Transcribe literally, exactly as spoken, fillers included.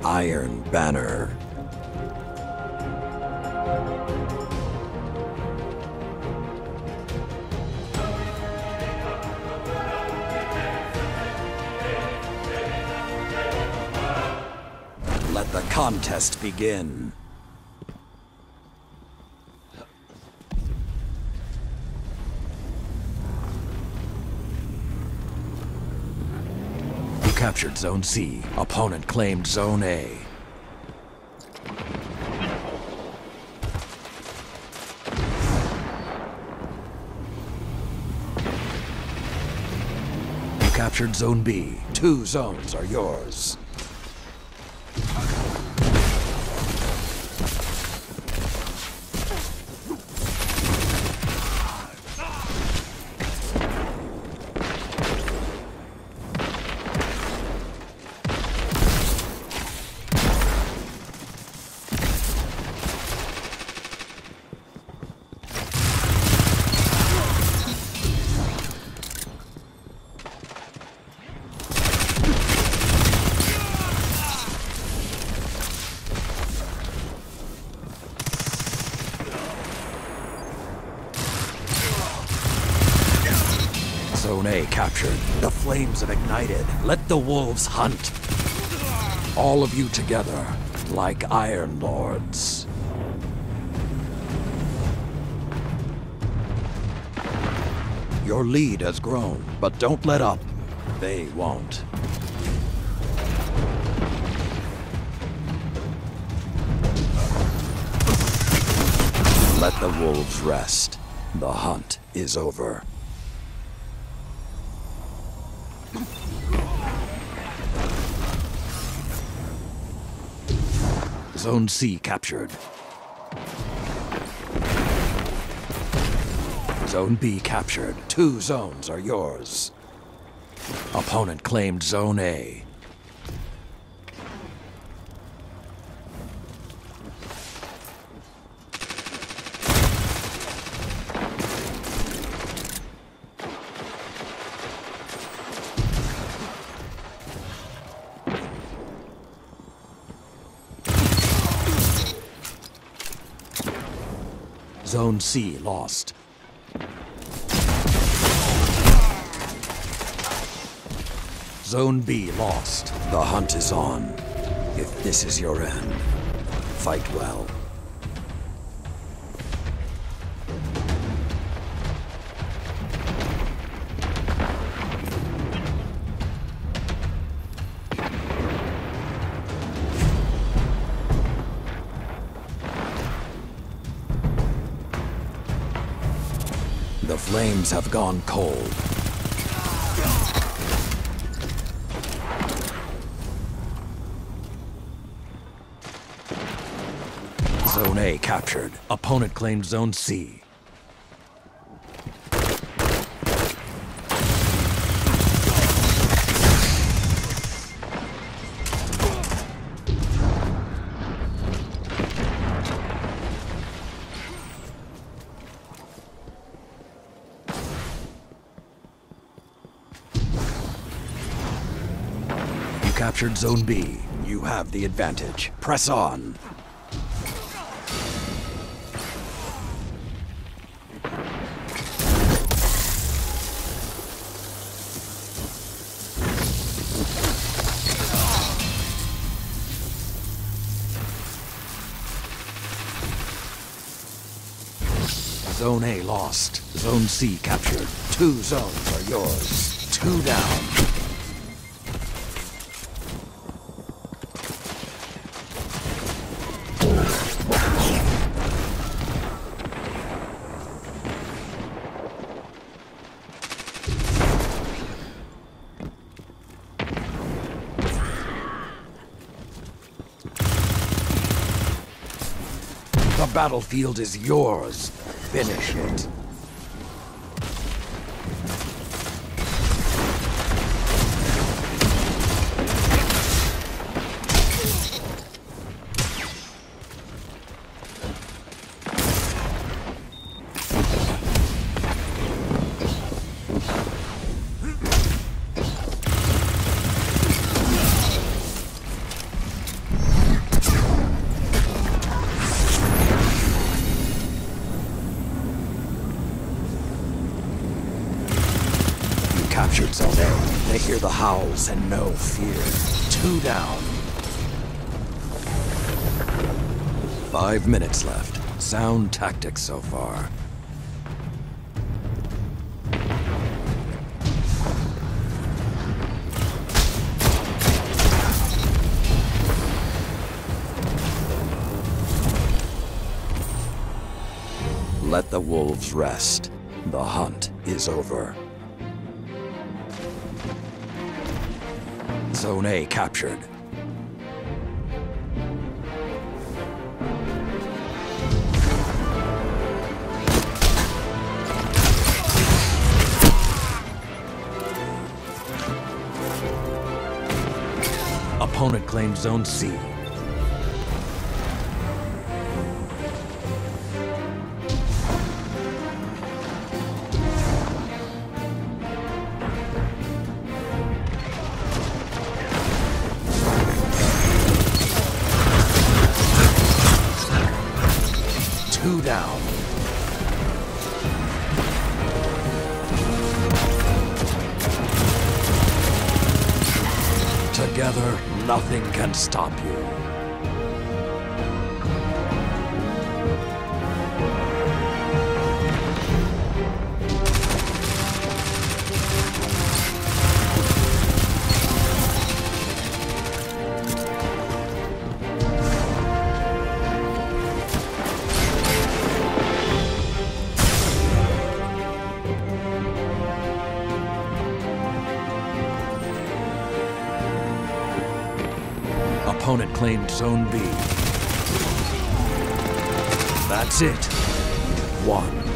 Iron Banner. Let the contest begin. You captured Zone C. Opponent claimed Zone A. You captured Zone B. Two zones are yours. Zone A captured. The flames have ignited. Let the wolves hunt. All of you together, like Iron Lords. Your lead has grown, but don't let up. They won't. Let the wolves rest. The hunt is over. Zone C captured. Zone B captured. Two zones are yours. Opponent claimed Zone A. Zone C lost. Zone B lost. The hunt is on. If this is your end, fight well. The flames have gone cold. Zone A captured. Opponent claimed Zone C. You captured Zone B. You have the advantage. Press on. Zone A lost. Zone C captured. Two zones are yours. Two down. The battlefield is yours. Finish it. captured Zone A. They hear the howls and no fear. Two down. Five minutes left. Sound tactics so far. Let the wolves rest. The hunt is over. Zone A captured. Opponent claims Zone C. Two down. Together, nothing can stop you. Opponent claimed Zone B. That's it. One.